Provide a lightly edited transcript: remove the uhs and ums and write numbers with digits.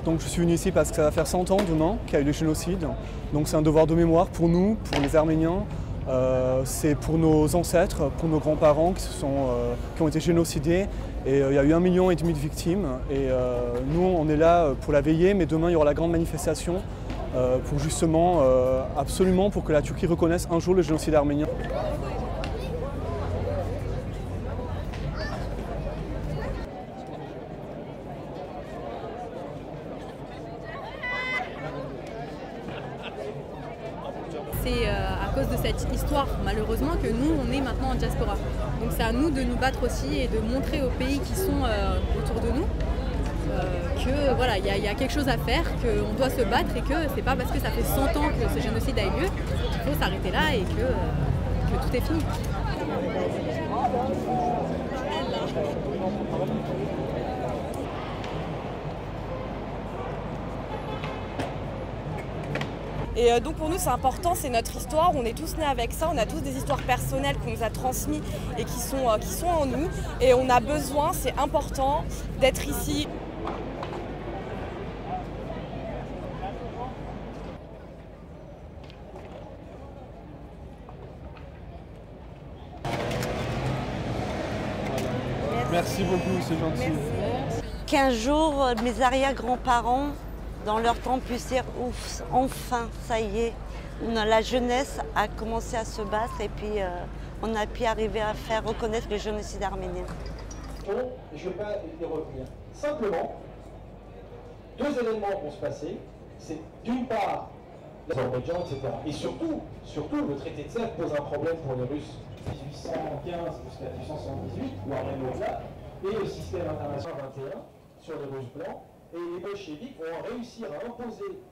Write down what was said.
Donc je suis venu ici parce que ça va faire 100 ans demain qu'il y a eu le génocide. Donc c'est un devoir de mémoire pour nous, pour les Arméniens. C'est pour nos ancêtres, pour nos grands-parents qui ont été génocidés. Et il y a eu 1,5 million de victimes. Et nous, on est là pour la veiller, mais demain, il y aura la grande manifestation pour justement, absolument, pour que la Turquie reconnaisse un jour le génocide arménien. C'est à cause de cette histoire, malheureusement, que nous, on est maintenant en diaspora. Donc c'est à nous de nous battre aussi et de montrer aux pays qui sont autour de nous que voilà, il y a quelque chose à faire, qu'on doit se battre et que c'est pas parce que ça fait 100 ans que ce génocide a eu lieu qu'il faut s'arrêter là et que tout est fini. Et donc pour nous c'est important, c'est notre histoire, on est tous nés avec ça, on a tous des histoires personnelles qu'on nous a transmises et qui sont en nous. Et on a besoin, c'est important, d'être ici. Merci beaucoup, c'est gentil. Merci. 15 jours, mes arrière-grands-parents, dans leur temps, puissent dire ouf, enfin, ça y est, la jeunesse a commencé à se battre et puis on a pu arriver à faire reconnaître le génocide arménien. Je ne vais pas y revenir. Simplement, deux éléments vont se passer. C'est d'une part l'Azerbaïdjan, etc. Et surtout, le traité de Sèvres pose un problème pour les Russes. 1815 jusqu'à 1878, voire même au-delà, et le système international 21 sur les Russes blancs. Et les bolcheviks vont réussir à imposer